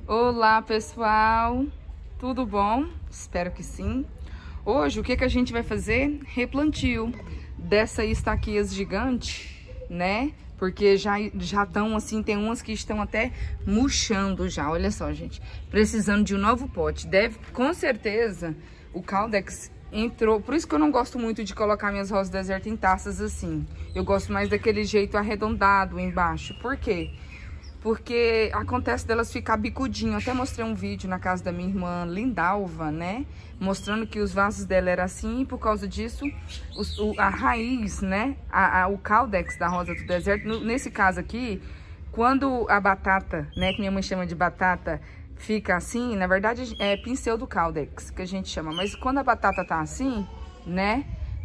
Olá, pessoal! Tudo bom? Espero que sim. Hoje, o que a gente vai fazer? Replantio dessa estaquias gigante, né? Porque já estão assim, tem umas que estão até murchando já. Olha só, gente. Precisando de um novo pote. Com certeza, o Caldex entrou. Por isso que eu não gosto muito de colocar minhas rosas do deserto em taças assim. Eu gosto mais daquele jeito arredondado embaixo. Por quê? Porque acontece delas ficar bicudinho. Eu até mostrei um vídeo na casa da minha irmã Lindalva, né? Mostrando que os vasos dela eram assim, e por causa disso, a raiz, né? O Caldex da rosa do deserto, nesse caso aqui, quando a batata, né? Que minha mãe chama de batata, fica assim, na verdade é pincel do Caldex, que a gente chama. Mas quando a batata tá assim, né?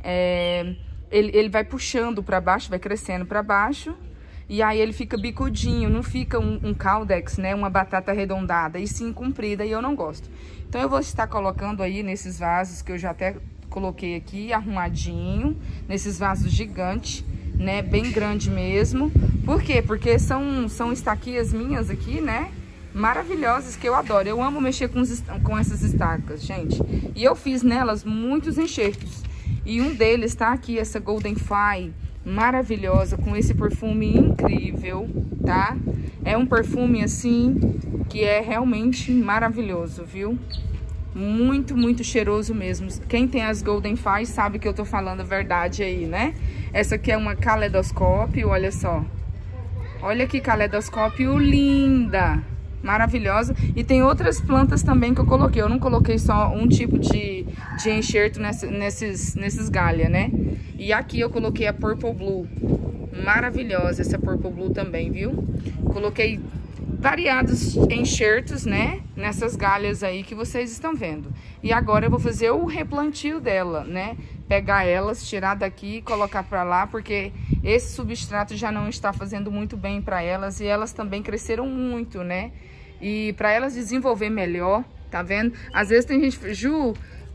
Ele vai puxando pra baixo, vai crescendo pra baixo. E aí ele fica bicudinho, não fica um Caldex, né? Uma batata arredondada, e sim comprida, e eu não gosto. Então eu vou estar colocando aí nesses vasos que eu já até coloquei aqui, arrumadinho, nesses vasos gigantes, né? Bem grande mesmo. Por quê? Porque são estaquias minhas aqui, né? Maravilhosas, que eu adoro. Eu amo mexer com essas estacas, gente. E eu fiz nelas muitos enxertos. E um deles tá aqui, essa Golden Fire, maravilhosa, com esse perfume incrível, tá? É um perfume assim que é realmente maravilhoso, viu? Muito, muito cheiroso mesmo. Quem tem as Golden Fire sabe que eu tô falando a verdade aí, né? Essa aqui é uma caleidoscópio, olha só. Olha que caleidoscópio linda, maravilhosa. E tem outras plantas também que eu coloquei. Eu não coloquei só um tipo de enxerto nesses galhas, né? E aqui eu coloquei a Purple Blue. Maravilhosa essa Purple Blue também, viu? Coloquei variados enxertos, né? Nessas galhas aí que vocês estão vendo. E agora eu vou fazer o replantio dela, né? Pegar elas, tirar daqui e colocar pra lá, porque esse substrato já não está fazendo muito bem pra elas. E elas também cresceram muito, né? E pra elas desenvolver melhor, tá vendo? Às vezes tem gente... Ju,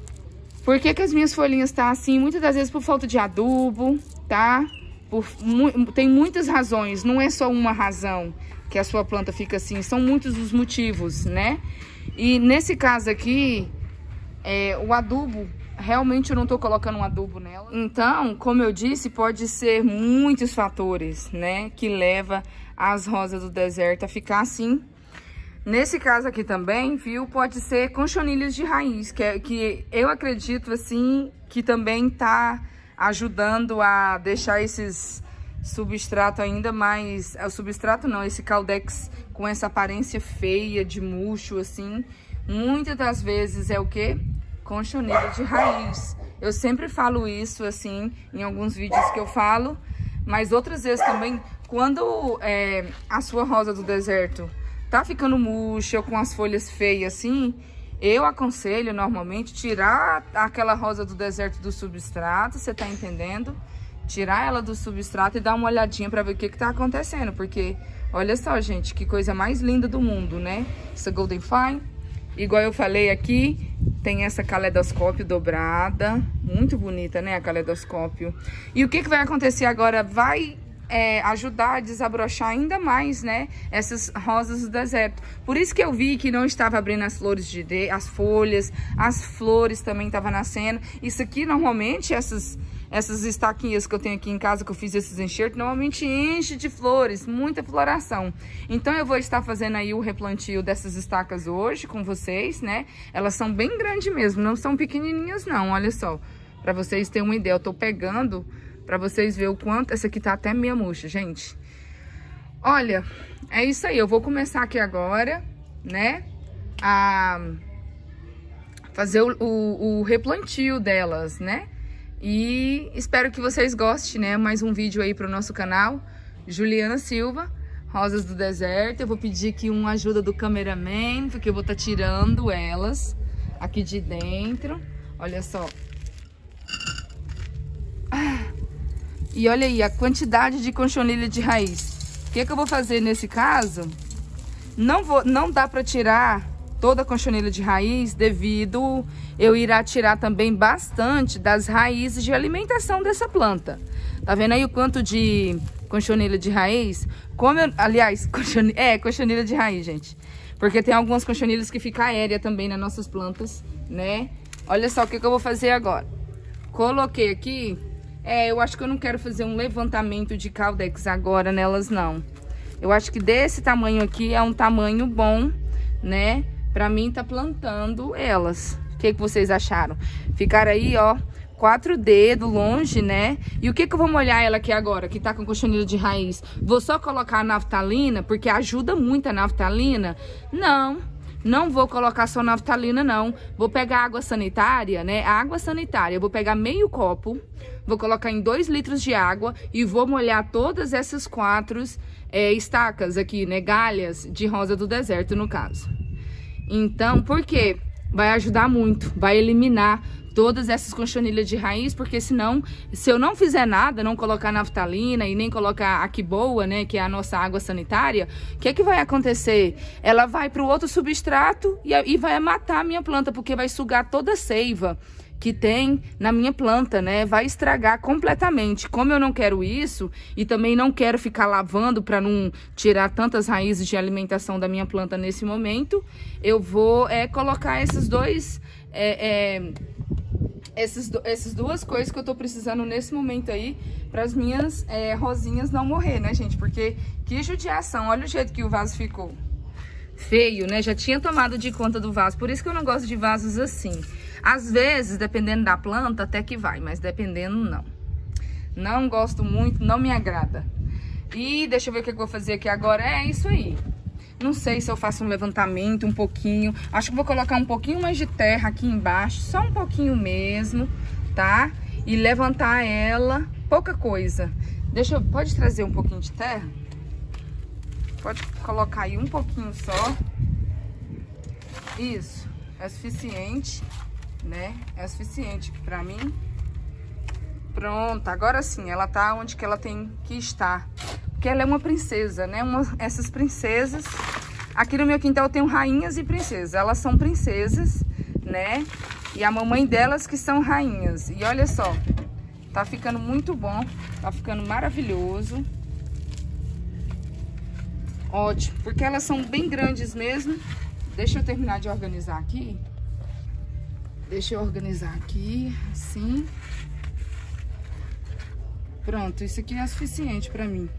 por que as minhas folhinhas tá assim? Muitas das vezes por falta de adubo, tá? Tem muitas razões, não é só uma razão que a sua planta fica assim, são muitos os motivos, né? E nesse caso aqui, o adubo, realmente eu não tô colocando um adubo nela. Então, como eu disse, pode ser muitos fatores, né? Que leva as rosas do deserto a ficar assim. Nesse caso aqui também, viu, pode ser conchonilhas de raiz, que eu acredito, assim, que também tá ajudando a deixar esses substrato ainda mais... O substrato não, esse Caldex com essa aparência feia de murcho, assim. Muitas das vezes é o quê? Conchonilha de raiz. Eu sempre falo isso, assim, em alguns vídeos que eu falo, mas outras vezes também, quando a sua rosa do deserto tá ficando murcha, com as folhas feias assim, eu aconselho normalmente tirar aquela rosa do deserto do substrato, você tá entendendo? Tirar ela do substrato e dar uma olhadinha pra ver o que tá acontecendo, porque olha só, gente, que coisa mais linda do mundo, né? Essa Golden Fire, igual eu falei aqui, tem essa caleidoscópio dobrada, muito bonita, né, a caleidoscópio. E o que vai acontecer agora? Vai ajudar a desabrochar ainda mais, né, essas rosas do deserto. Por isso que eu vi que não estava abrindo as flores as folhas, as flores também estavam nascendo. Isso aqui, normalmente, essas estaquinhas que eu tenho aqui em casa, que eu fiz esses enxertos, normalmente enche de flores, muita floração. Então eu vou estar fazendo aí o replantio dessas estacas hoje com vocês, né? Elas são bem grandes mesmo, não são pequenininhas não, olha só. Pra vocês terem uma ideia, eu tô pegando pra vocês verem o quanto... Essa aqui tá até meia murcha, gente. Olha, é isso aí. Eu vou começar aqui agora, né? A fazer o replantio delas, né? E espero que vocês gostem, né? Mais um vídeo aí pro nosso canal. Juliana Silva, Rosas do Deserto. Eu vou pedir aqui uma ajuda do cameraman, porque eu vou estar tirando elas aqui de dentro. Olha só. E olha aí a quantidade de conchonilha de raiz. O que eu vou fazer nesse caso? Não dá para tirar toda a conchonilha de raiz, devido eu irá tirar também bastante das raízes de alimentação dessa planta. Tá vendo aí o quanto de conchonilha de raiz? Aliás, conchonilha de raiz, gente. Porque tem algumas cochonilhas que ficam aéreas também nas nossas plantas, né? Olha só o que eu vou fazer agora. Coloquei aqui, eu acho que eu não quero fazer um levantamento de Caldex agora nelas, não. Eu acho que desse tamanho aqui é um tamanho bom, né? Pra mim tá plantando elas. O que vocês acharam? Ficaram aí, ó, 4 dedos longe, né? E o que eu vou molhar ela aqui agora, que tá com cochonilha de raiz? Vou só colocar a naftalina, porque ajuda muito a naftalina? Não vou colocar só naftalina, não. Vou pegar água sanitária, né? A água sanitária, eu vou pegar meio copo, vou colocar em 2 litros de água e vou molhar todas essas 4 estacas aqui, né? Galhas de rosa do deserto, no caso. Então, por quê? Vai ajudar muito, vai eliminar todas essas cochonilhas de raiz, porque senão, se eu não fizer nada, não colocar naftalina e nem colocar a Quiboa, né, que é a nossa água sanitária, o que vai acontecer? Ela vai para o outro substrato e vai matar a minha planta, porque vai sugar toda a seiva que tem na minha planta, né? Vai estragar completamente. Como eu não quero isso e também não quero ficar lavando para não tirar tantas raízes de alimentação da minha planta nesse momento, eu vou colocar esses dois... essas duas coisas que eu tô precisando nesse momento aí, para as minhas rosinhas não morrer, né, gente? Porque que judiação, olha o jeito que o vaso ficou. Feio, né? Já tinha tomado de conta do vaso, por isso que eu não gosto de vasos assim. Às vezes, dependendo da planta, até que vai, mas dependendo, não. Não gosto muito, não me agrada. E deixa eu ver o que eu vou fazer aqui agora. É isso aí. Não sei se eu faço um levantamento um pouquinho. Acho que vou colocar um pouquinho mais de terra aqui embaixo, só um pouquinho mesmo, tá? E levantar ela, pouca coisa. Pode trazer um pouquinho de terra? Pode colocar aí um pouquinho só. Isso, é suficiente, né? É suficiente pra mim. Pronto, agora sim, ela tá onde que ela tem que estar. Porque ela é uma princesa, né? Essas princesas... Aqui no meu quintal eu tenho rainhas e princesas. Elas são princesas, né? E a mamãe delas que são rainhas. E olha só, tá ficando muito bom. Tá ficando maravilhoso. Ótimo, porque elas são bem grandes mesmo. Deixa eu terminar de organizar aqui. Deixa eu organizar aqui, assim. Pronto, isso aqui é suficiente pra mim.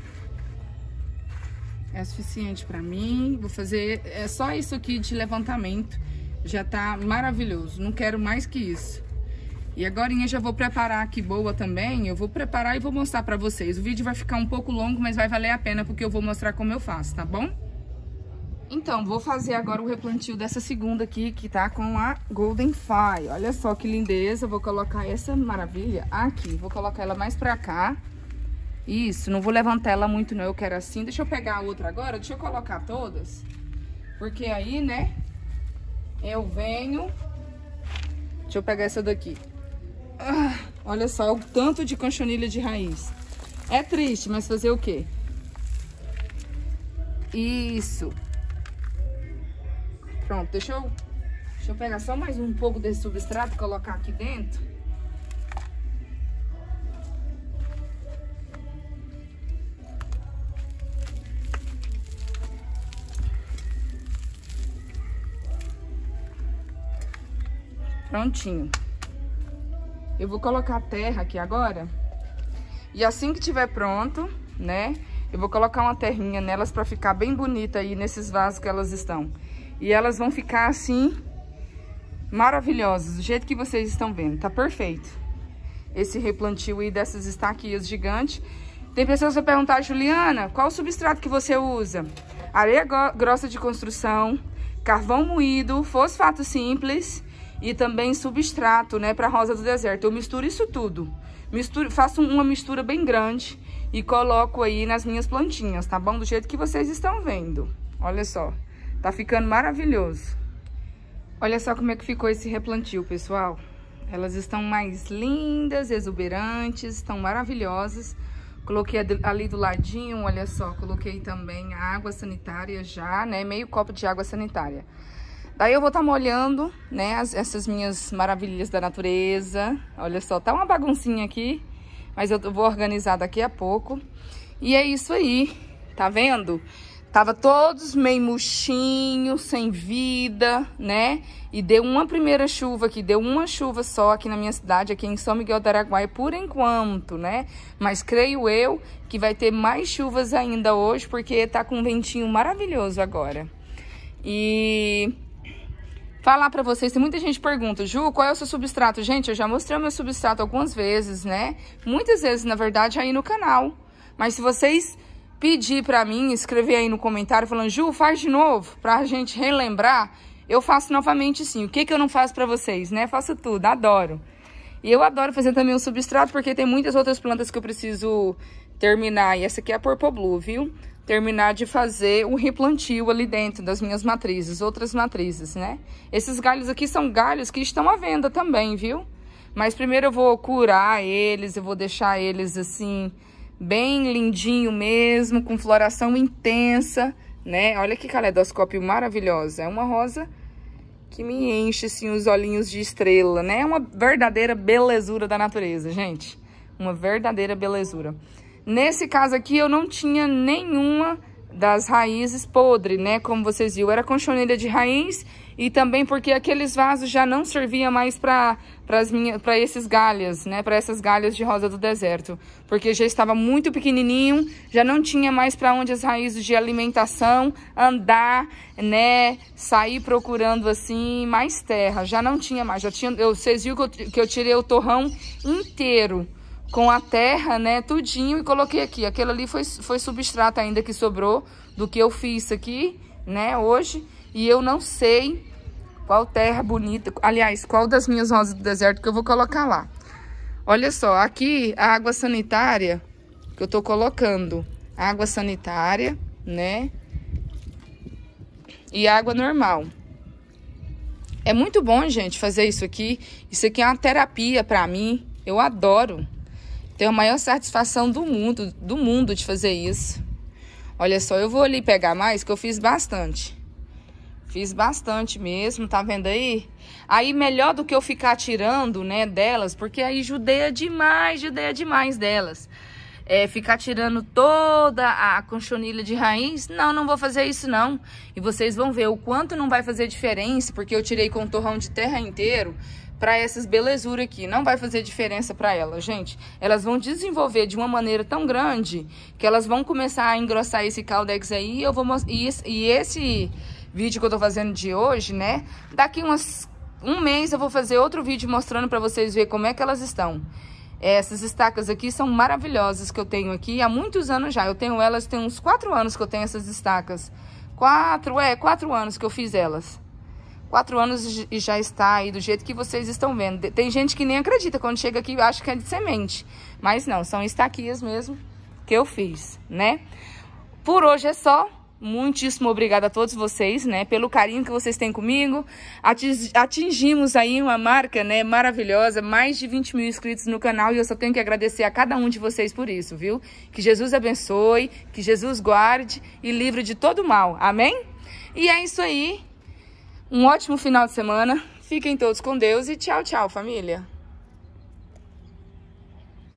É suficiente pra mim. Vou fazer só isso aqui de levantamento. Já tá maravilhoso. Não quero mais que isso. E agora eu já vou preparar a Quiboa também. Eu vou preparar e vou mostrar pra vocês. O vídeo vai ficar um pouco longo, mas vai valer a pena porque eu vou mostrar como eu faço, tá bom? Então, vou fazer agora o replantio dessa segunda aqui, que tá com a Golden Fire. Olha só que lindeza. Vou colocar essa maravilha aqui. Vou colocar ela mais pra cá. Isso, não vou levantar ela muito não, eu quero assim. Deixa eu pegar a outra agora, deixa eu colocar todas. Porque aí, né, eu venho... Deixa eu pegar essa daqui. Olha só o tanto de cochonilha de raiz. É triste, mas fazer o quê? Isso. Pronto, deixa eu pegar só mais um pouco desse substrato e colocar aqui dentro. Prontinho. Eu vou colocar a terra aqui agora. E assim que tiver pronto, né? Eu vou colocar uma terrinha nelas pra ficar bem bonita aí nesses vasos que elas estão. E elas vão ficar assim, maravilhosas, do jeito que vocês estão vendo. Tá perfeito. Esse replantio aí dessas estaquias gigantes. Tem pessoas que vão perguntar, Juliana, qual o substrato que você usa? Areia grossa de construção, carvão moído, fosfato simples... E também substrato, né, para rosa do deserto. Eu misturo isso tudo. Faço uma mistura bem grande e coloco aí nas minhas plantinhas, tá bom? Do jeito que vocês estão vendo. Olha só, tá ficando maravilhoso. Olha só como é que ficou esse replantio, pessoal. Elas estão mais lindas, exuberantes, estão maravilhosas. Coloquei ali do ladinho, olha só, coloquei também a água sanitária já, né, meio copo de água sanitária. Daí eu vou estar molhando, né, essas minhas maravilhas da natureza. Olha só, tá uma baguncinha aqui, mas eu vou organizar daqui a pouco. E é isso aí, tá vendo? Tava todos meio murchinhos, sem vida, né? E deu uma primeira chuva aqui, deu uma chuva só aqui na minha cidade, aqui em São Miguel do Araguaia, por enquanto, né? Mas creio eu que vai ter mais chuvas ainda hoje, porque tá com um ventinho maravilhoso agora. E falar pra vocês, tem muita gente que pergunta, Ju, qual é o seu substrato? Gente, eu já mostrei o meu substrato algumas vezes, né? Muitas vezes, na verdade, aí no canal. Mas se vocês pedir pra mim, escrever aí no comentário, falando, Ju, faz de novo, pra gente relembrar, eu faço novamente sim. O que que eu não faço pra vocês, né? Faço tudo, adoro. E eu adoro fazer também o substrato, porque tem muitas outras plantas que eu preciso terminar. E essa aqui é a Purple Blue, viu? Terminar de fazer o replantio ali dentro das minhas matrizes, outras matrizes, né? Esses galhos aqui são galhos que estão à venda também, viu? Mas primeiro eu vou curar eles, eu vou deixar eles assim, bem lindinho mesmo, com floração intensa, né? Olha que caleidoscópio maravilhosa. É uma rosa que me enche, assim, os olhinhos de estrela, né? É uma verdadeira belezura da natureza, gente. Uma verdadeira belezura. Nesse caso aqui, eu não tinha nenhuma das raízes podre, né? Como vocês viram, era conchonilha de raiz e também porque aqueles vasos já não serviam mais para esses galhos, né? Para essas galhas de rosa do deserto, porque já estava muito pequenininho, já não tinha mais para onde as raízes de alimentação andar, né? Sair procurando assim mais terra, já não tinha mais. Já tinha, vocês viram que eu tirei o torrão inteiro com a terra, né, tudinho, e coloquei aqui. Aquilo ali foi substrato ainda que sobrou do que eu fiz aqui, né, hoje. E eu não sei qual terra bonita, aliás, qual das minhas rosas do deserto que eu vou colocar lá. Olha só, aqui a água sanitária que eu tô colocando. Água sanitária, né, e água normal. É muito bom, gente, fazer isso aqui. Isso aqui é uma terapia pra mim. Eu adoro. Tenho a maior satisfação do mundo de fazer isso. Olha só, eu vou ali pegar mais, que eu fiz bastante. Fiz bastante mesmo, tá vendo aí? Aí melhor do que eu ficar tirando, né, delas, porque aí judeia demais delas. Ficar tirando toda a conchonilha de raiz, não vou fazer isso não. E vocês vão ver o quanto não vai fazer diferença, porque eu tirei com o torrão de terra inteiro, para essas belezuras aqui, não vai fazer diferença para elas, gente. Elas vão desenvolver de uma maneira tão grande que elas vão começar a engrossar esse caldex aí. Eu vou e esse vídeo que eu tô fazendo de hoje, né? Daqui um mês eu vou fazer outro vídeo mostrando para vocês verem como é que elas estão. Essas estacas aqui são maravilhosas que eu tenho aqui há muitos anos já. Eu tenho elas, tem uns 4 anos que eu tenho essas estacas. 4 anos que eu fiz elas. 4 anos e já está aí do jeito que vocês estão vendo. Tem gente que nem acredita quando chega aqui e acha que é de semente. Mas não, são estaquias mesmo que eu fiz, né? Por hoje é só. Muitíssimo obrigada a todos vocês, né? Pelo carinho que vocês têm comigo. Atingimos aí uma marca, né? Maravilhosa. Mais de 20 mil inscritos no canal. E eu só tenho que agradecer a cada um de vocês por isso, viu? Que Jesus abençoe, que Jesus guarde e livre de todo mal. Amém? E é isso aí. Um ótimo final de semana. Fiquem todos com Deus e tchau, tchau, família.